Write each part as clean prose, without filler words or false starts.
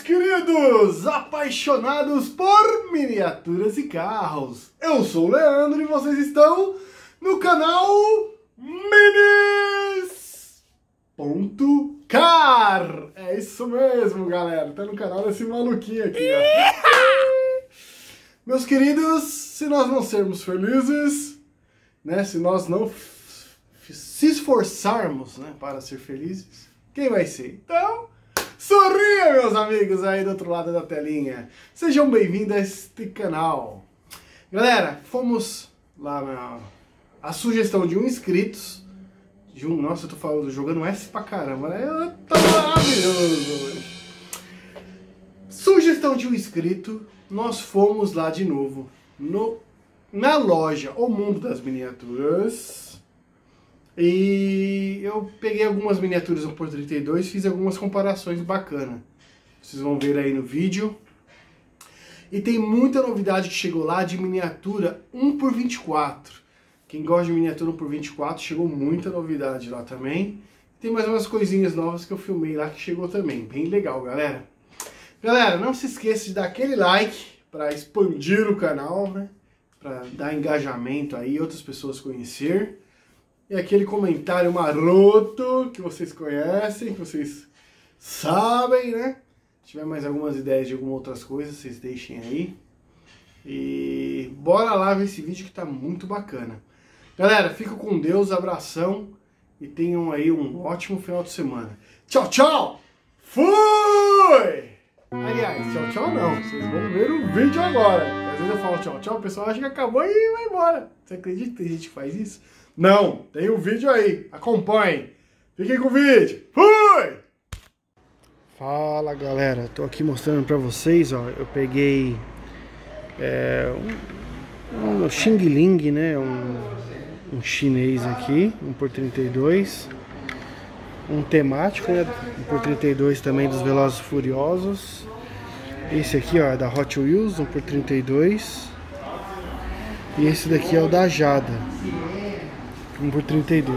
meus queridos apaixonados por miniaturas e carros. Eu sou o Leandro e vocês estão no canal Minis.car. É isso mesmo, galera. Tá no canal desse maluquinho aqui, ó. Meus queridos, se nós não sermos felizes, né, se nós não se esforçarmos, né, para ser felizes, quem vai ser? Então, sorria, meus amigos aí do outro lado da telinha. Sejam bem-vindos a este canal. Galera, fomos lá a sugestão de um inscrito, nossa, eu tô falando, jogando S pra caramba, né? Tá maravilhoso hoje. Sugestão de um inscrito, nós fomos lá de novo na loja O Mundo das Miniaturas. E eu peguei algumas miniaturas 1x32, fiz algumas comparações bacanas. Vocês vão ver aí no vídeo. E tem muita novidade que chegou lá de miniatura 1x24. Quem gosta de miniatura 1x24, chegou muita novidade lá também. Tem mais umas coisinhas novas que eu filmei lá que chegou também. Bem legal, galera. Galera, não se esqueça de dar aquele like para expandir o canal, né? Para dar engajamento aí, outras pessoas conhecer. E aquele comentário maroto que vocês conhecem, que vocês sabem, né? Se tiver mais algumas ideias de algumas outras coisas, vocês deixem aí. E bora lá ver esse vídeo que tá muito bacana. Galera, fico com Deus, abração e tenham aí um ótimo final de semana. Tchau, tchau! Fui! Aliás, tchau, tchau não. Vocês vão ver o vídeo agora. Às vezes eu falo tchau, tchau, o pessoal acha que acabou e vai embora. Você acredita que tem gente que faz isso? Não, tem um vídeo aí, acompanhem. Fiquem com o vídeo. Fui! Fala, galera, tô aqui mostrando pra vocês, ó. Eu peguei um Xing Ling, né? Um chinês aqui, 1x32. Um temático, né? 1x32 também dos Velozes e Furiosos. Esse aqui, ó, é da Hot Wheels, 1x32. E esse daqui é o da Jada, 1x32.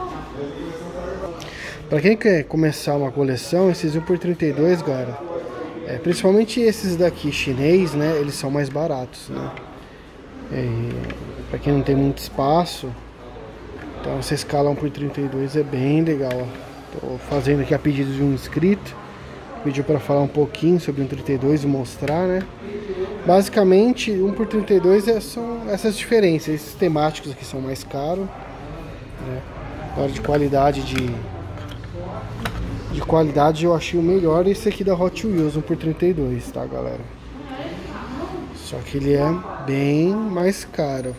Para quem quer começar uma coleção, esses 1x32, galera, principalmente esses daqui chinês, né, eles são mais baratos, né? Para quem não tem muito espaço, então essa escala 1x32 é bem legal, ó. Tô fazendo aqui a pedido de um inscrito, pediu para falar um pouquinho sobre 1x32 e mostrar, né? Basicamente, 1x32 são essas diferenças. Esses temáticos aqui são mais caros, né? Na hora de qualidade qualidade eu achei o melhor esse aqui da Hot Wheels 1x32, tá, galera? Só que ele é bem mais caro.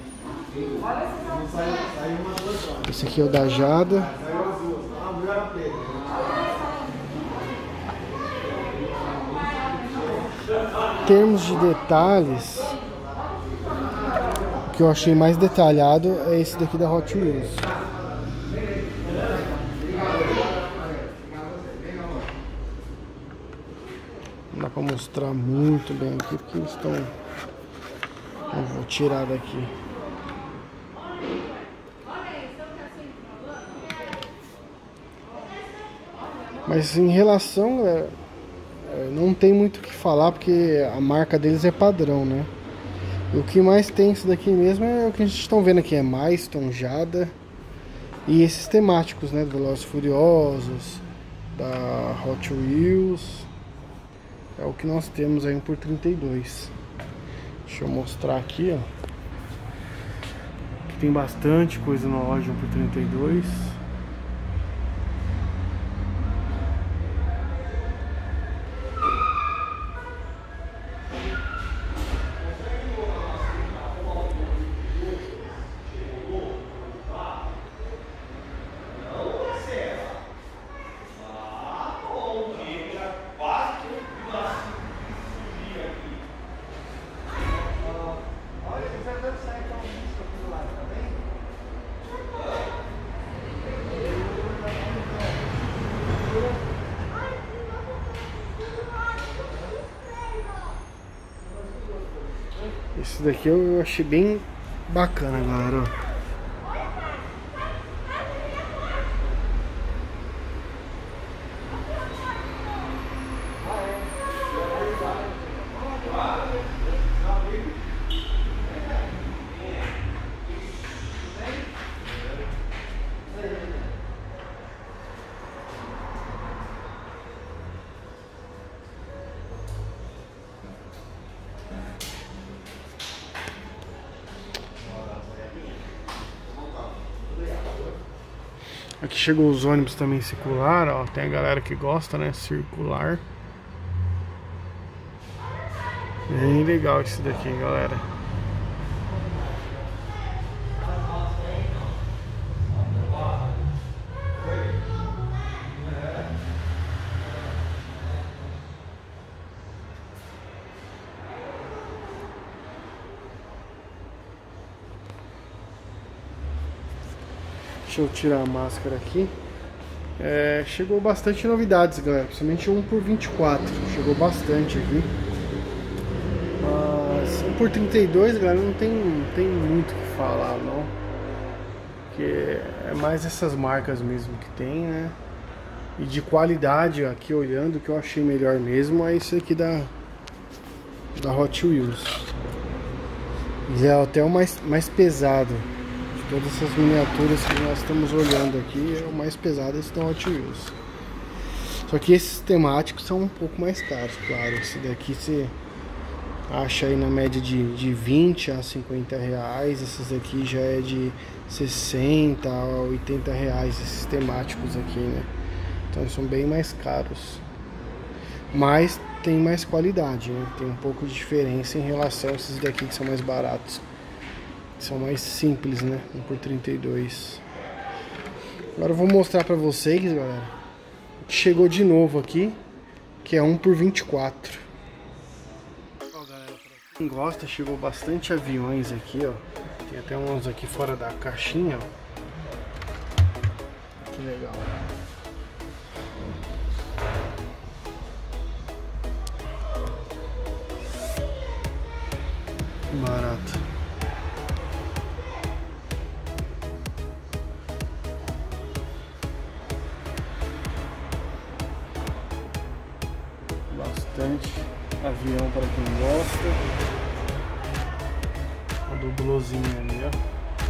Esse aqui é o da Jada. Em termos de detalhes, o que eu achei mais detalhado é esse daqui da Hot Wheels. Não dá pra mostrar muito bem aqui porque eles estão... Eu vou tirar daqui. Mas em relação... não tem muito o que falar porque a marca deles é padrão, né? E o que mais tem isso daqui mesmo é o que a gente está vendo aqui, é Milestone, Jada e esses temáticos, né? Velozes e Furiosos, da Hot Wheels. É o que nós temos aí 1x32. Deixa eu mostrar aqui, ó. Aqui tem bastante coisa na loja 1x32. Esse daqui eu achei bem bacana, galera. Aqui chegou os ônibus também circular, ó. Tem a galera que gosta, né? Circular. Bem legal esse daqui, galera. Deixa eu tirar a máscara aqui. Chegou bastante novidades, galera. Principalmente 1 por 24. Chegou bastante aqui. Mas 1 por 32, galera, não tem muito o que falar, não. Porque é mais essas marcas mesmo que tem, né? E de qualidade, aqui olhando, o que eu achei melhor mesmo é esse aqui da Hot Wheels. E é até o mais pesado. Todas essas miniaturas que nós estamos olhando aqui, é o mais pesado esse da Hot Wheels. Só que esses temáticos são um pouco mais caros, claro. Esse daqui você acha aí na média de 20 a 50 reais. Esses daqui já é de 60 a 80 reais, esses temáticos aqui, né? Então eles são bem mais caros. Mas tem mais qualidade, né? Tem um pouco de diferença em relação a esses daqui que são mais baratos. São mais simples, né? 1 por 32. Agora eu vou mostrar pra vocês, galera, o que chegou de novo aqui, que é 1 por 24. Ó, galera, pra quem gosta, chegou bastante aviões aqui, ó. Tem até uns aqui fora da caixinha, ó. Que legal. Barato. Bastante avião para quem gosta. A dublozinha ali, ó.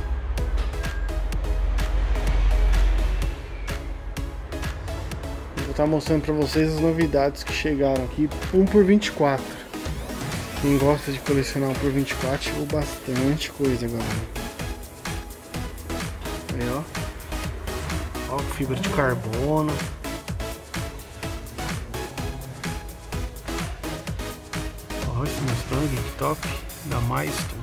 Vou estar mostrando para vocês as novidades que chegaram aqui. 1 por 24. Quem gosta de colecionar 1 por 24, chegou bastante coisa, galera. Aí, ó. Ó, fibra de carbono. Olha esse Mustang, que top, da Milestone.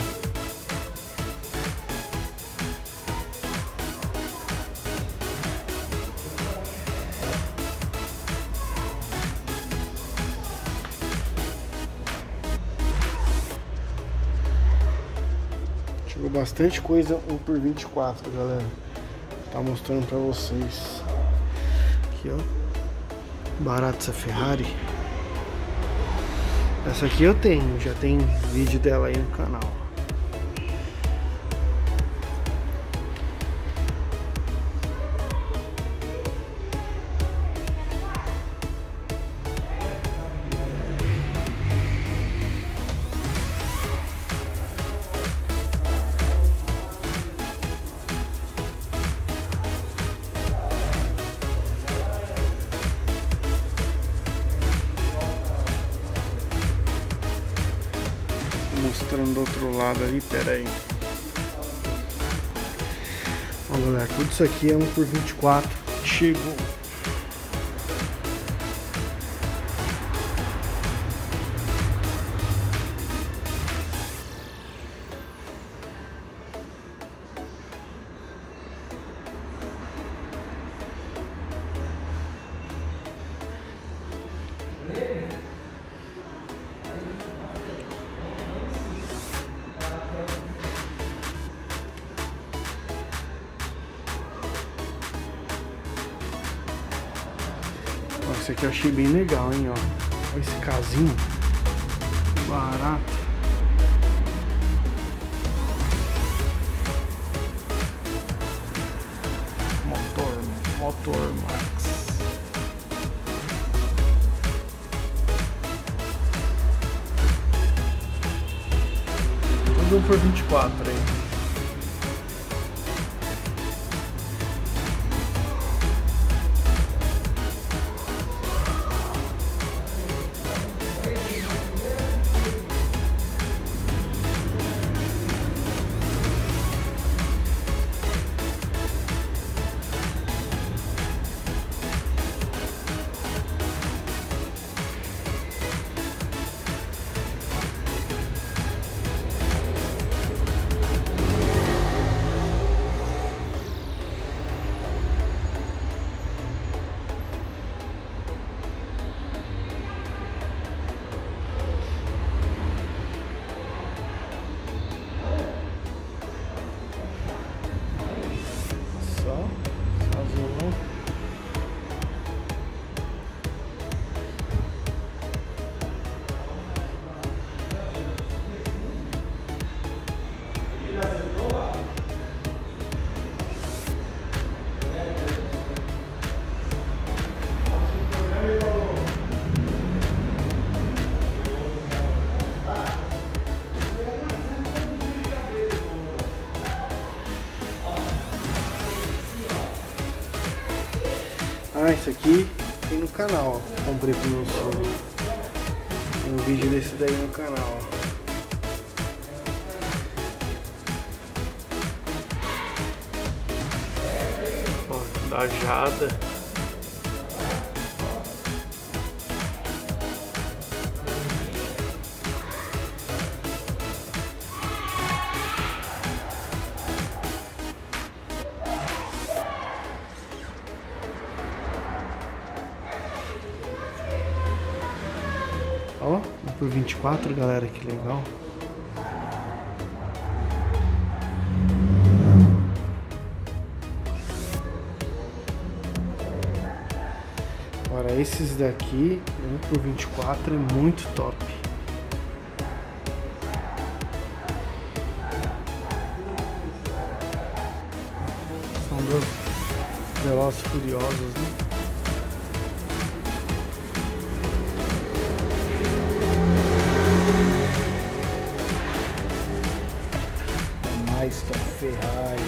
Chegou bastante coisa 1 por 24, galera. Tá mostrando pra vocês. Aqui, ó. Barato essa Ferrari. Essa aqui eu tenho, já tem vídeo dela aí no canal. Mostrando do outro lado ali, pera aí. Ó, galera, tudo isso aqui é 1 por 24. Chegou. Esse aqui eu achei bem legal, hein, ó. Olha esse casinho. Barato. Motor Max. Tudo 1 por 24 aí. Ah, isso aqui tem no canal, ó. Comprei pro meu sogro. Tem um vídeo desse daí no canal, ó. Ó, da Jada. Ó, por 24, galera, que legal. Agora esses daqui, 1 por 24 é muito top. São dos Velozes e Furiosos, né? Maestro Ferrari.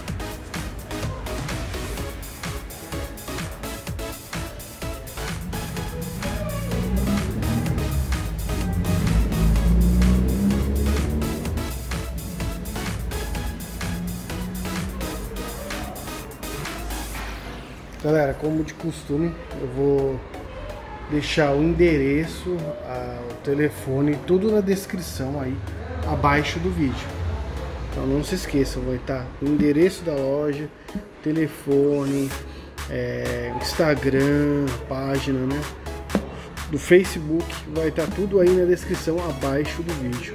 Galera, como de costume, eu vou deixar o endereço, o telefone, tudo na descrição aí abaixo do vídeo. Então não se esqueçam, vai estar o endereço da loja, telefone, Instagram, página, né, do Facebook, vai estar tudo aí na descrição abaixo do vídeo.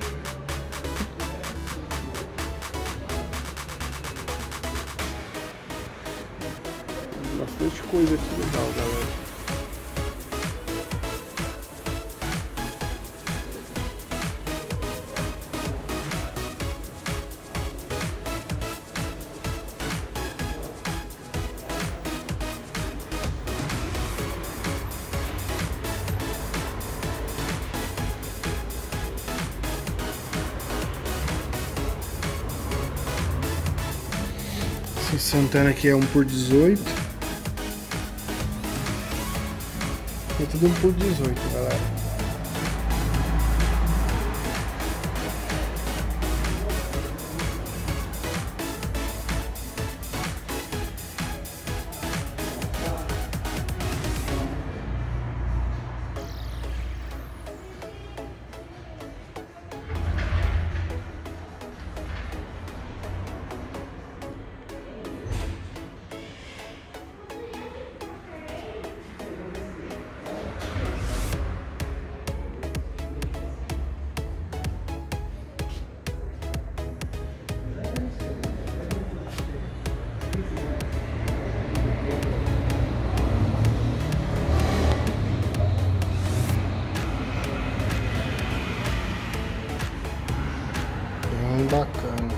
Bastante coisa aqui legal, galera. Esse Santana aqui é 1 por 18. É tudo 1 por 18, galera. Bacana.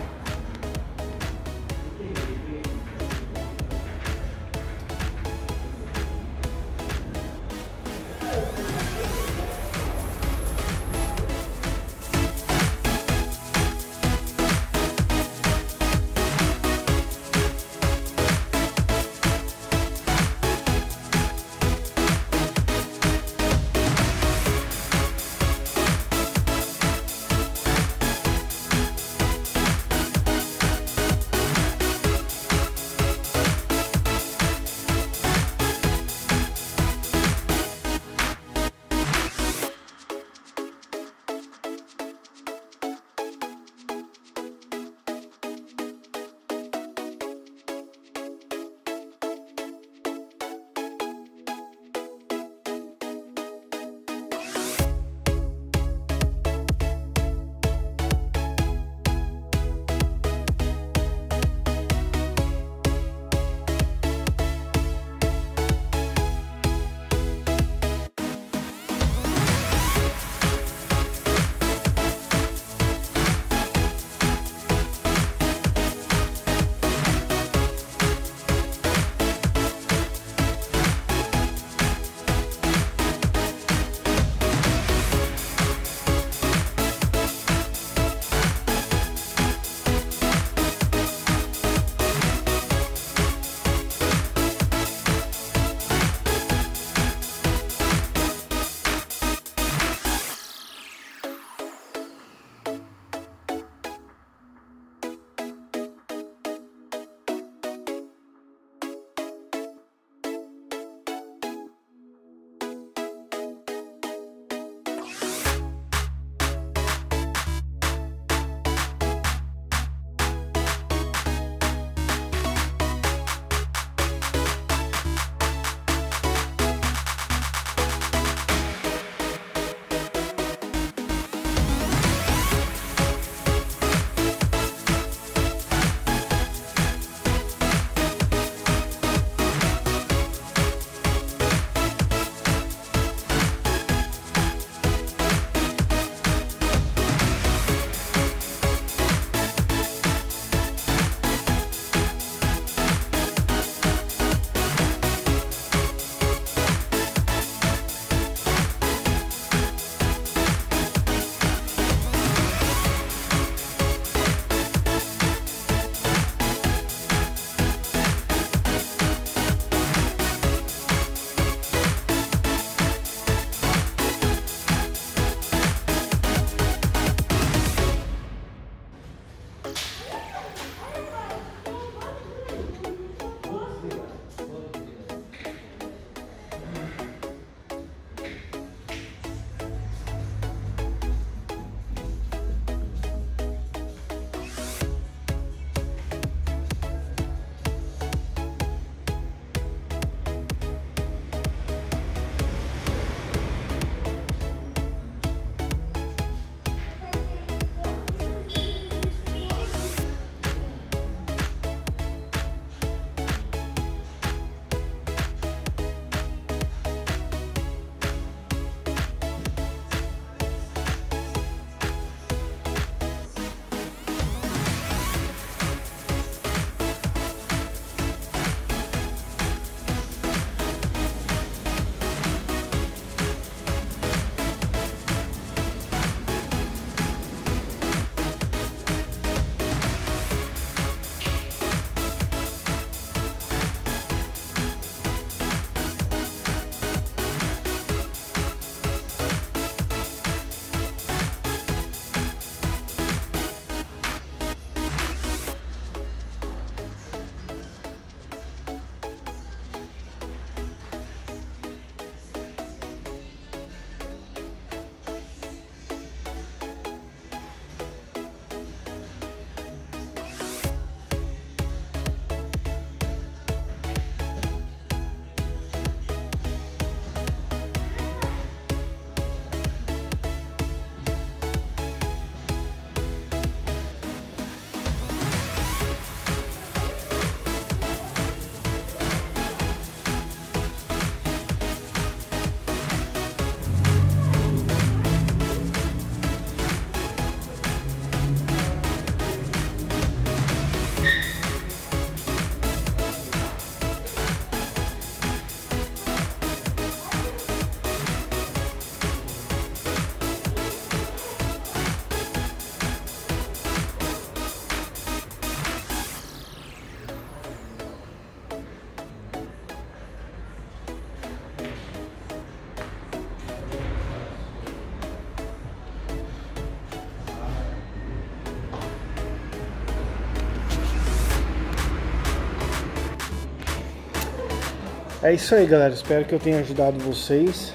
É isso aí, galera. Espero que eu tenha ajudado vocês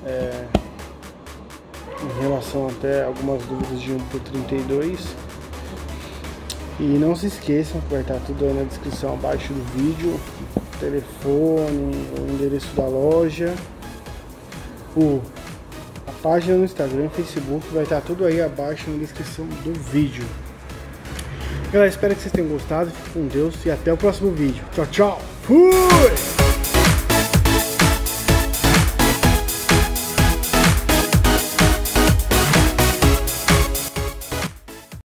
em relação até algumas dúvidas de 1 por 32. E não se esqueçam que vai estar tudo aí na descrição abaixo do vídeo. O telefone, o endereço da loja, a página no Instagram e Facebook, vai estar tudo aí abaixo na descrição do vídeo. Galera, espero que vocês tenham gostado. Fique com Deus e até o próximo vídeo. Tchau, tchau. Fui!